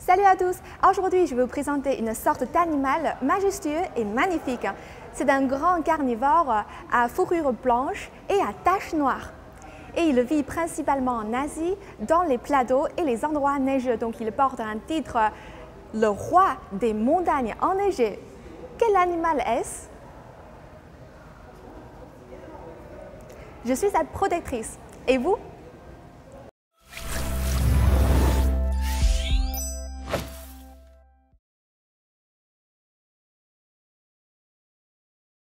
Salut à tous! Aujourd'hui, je vais vous présenter une sorte d'animal majestueux et magnifique. C'est un grand carnivore à fourrure blanche et à taches noires. Et il vit principalement en Asie, dans les plateaux et les endroits neigeux. Donc il porte un titre, le roi des montagnes enneigées. Quel animal est-ce? Je suis sa protectrice. Et vous?